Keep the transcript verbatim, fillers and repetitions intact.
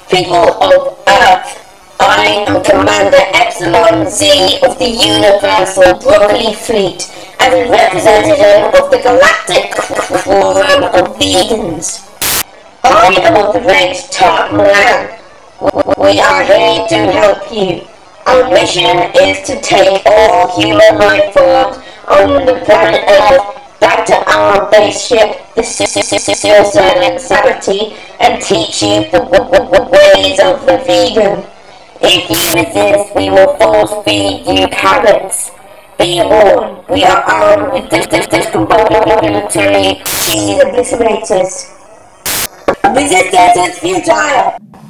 People of Earth, I am Commander Epsilon Z of the Universal Broccoli Fleet, as a representative of the Galactic Quorum of Vegans. I am of the race Tartman. We are here to help you. Our mission is to take all human life forms on the planet Earth back to our base ship, the Silent Sanity, and teach you the ways of the vegan. If you resist, we will force feed you carrots. Be warned, we are armed with this discombobulatory cheese obliterators. Resistance is futile!